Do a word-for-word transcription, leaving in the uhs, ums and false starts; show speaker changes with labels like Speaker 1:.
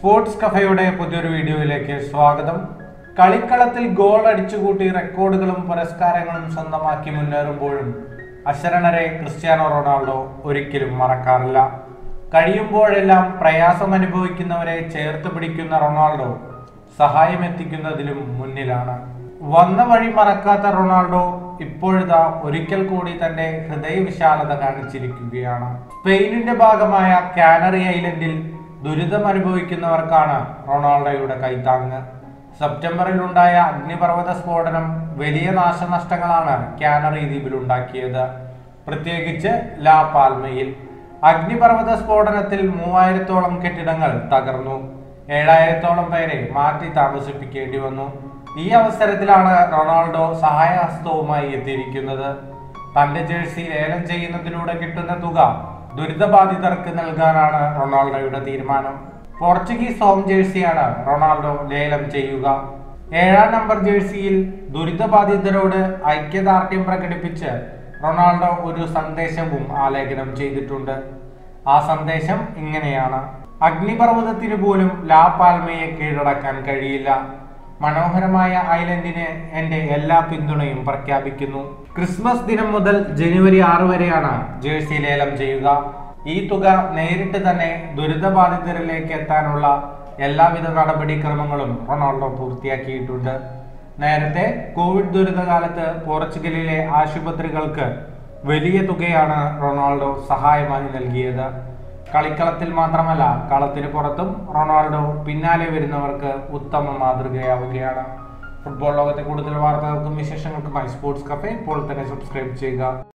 Speaker 1: Sports കഫയുടെ പുതിയൊരു വീഡിയോയിലേക്ക് സ്വാഗതം. കളിക്കളത്തിൽ ഗോൾ അടിച്ചുകൂട്ടി റെക്കോർഡുകളും പുരസ്കാരങ്ങളും സ്വന്തമാക്കി മുന്നേറുമ്പോഴും അശരണരെ ക്രിസ്ത്യാനോ റൊണാൾഡോ ഒരിക്കലും മറക്കാറില്ല. കഴിയുമ്പോഴെല്ലാം പ്രയാസം അനുഭവിക്കുന്നവരെ ചേർത്ത് പിടിക്കുന്ന റൊണാൾഡോ സഹായം എത്തിക്കുന്നതിലും മുന്നിലാണ്. വന്ന വഴി മറക്കാത്ത റൊണാൾഡോ ഇപ്പോഴിതാ ഒരിക്കൽ കൂടി തന്റെ ഹൃദയവിശാലത കാണിച്ചിരിക്കുകയാണ്. സ്പെയിനിന്റെ ഭാഗമായ കാനറി ഐലൻഡിൽ ദുരിതം അനുഭവിക്കുന്നവർക്കാണ് റൊണാൾഡോയുടെ കൈത്താങ്ങ്. സെപ്റ്റംബറിൽ ഉണ്ടായ അഗ്നിപർവ്വത സ്ഫോടനം വലിയ നാശനഷ്ടങ്ങളാണ് കാനറി ദ്വീപിലുണ്ടാക്കിയത്. പ്രത്യേകിച്ച് ലാ പാൽമയിൽ അഗ്നിപർവ്വത സ്ഫോടനത്തിൽ മൂവായിരത്തോളം കെട്ടിടങ്ങൾ തകർന്നു. ഏഴായിരത്തോളം പേരെ മാറ്റി താമസിപ്പിക്കേണ്ടി വന്നു. ഈ അവസരത്തിലാണ് റൊണാൾഡോ സഹായഹസ്തവുമായി എത്തിയിരിക്കുന്നത്. തന്റെ ജേഴ്സി ലേലം ചെയ്യുന്നതിലൂടെ കിട്ടുന്ന തുക ദുരിതബാധിതർക്ക് നൽകാനാണ് റൊണാൾഡോയുടെ തീരുമാനം. പോർച്ചുഗീസ് ഹോം ജേഴ്സിയാണ് റൊണാൾഡോ ലേലം ചെയ്യുക. ഏഴാം നമ്പർ ജേഴ്സിയിൽ ദുരിതബാധിതരോട് ഐക്യദാർഢ്യം പ്രകടിപ്പിച്ച് റൊണാൾഡോ ഒരു സന്ദേശവും ആലേഖനം ചെയ്തിട്ടുണ്ട്. ആ സന്ദേശം ഇങ്ങനെയാണ്: അഗ്നിപർവ്വതത്തിന് പോലും ലാ പാൽമയെ കീഴടക്കാൻ കഴിയില്ല. മനോഹരമായ ഐലൻഡിന് എന്റെ എല്ലാ പിന്തുണയും പ്രഖ്യാപിക്കുന്നു. ക്രിസ്മസ് ദിനം മുതൽ ജനുവരി ആറ് വരെയാണ് ജേഴ്സി ലേലം ചെയ്യുക. ഈ തുക നേരിട്ട് തന്നെ ദുരിതബാധിതരിലേക്ക് എത്താനുള്ള എല്ലാവിധ നടപടിക്രമങ്ങളും റൊണാൾഡോ പൂർത്തിയാക്കിയിട്ടുണ്ട്. നേരത്തെ കോവിഡ് ദുരിതകാലത്ത് പോർച്ചുഗലിലെ ആശുപത്രികൾക്ക് വലിയ തുകയാണ് റൊണാൾഡോ സഹായമായി നൽകിയത്. കളിക്കളത്തിൽ മാത്രമല്ല, കളത്തിന് പുറത്തും റൊണാൾഡോ പിന്നാലെ വരുന്നവർക്ക് ഉത്തമ മാതൃകയാവുകയാണ്. ഫുട്ബോൾ ലോകത്തെ കൂടുതൽ വാർത്തകൾക്കും വിശേഷങ്ങൾക്കുമായി സ്പോർട്സ് കഫേ ഇപ്പോൾ തന്നെ സബ്സ്ക്രൈബ് ചെയ്യുക.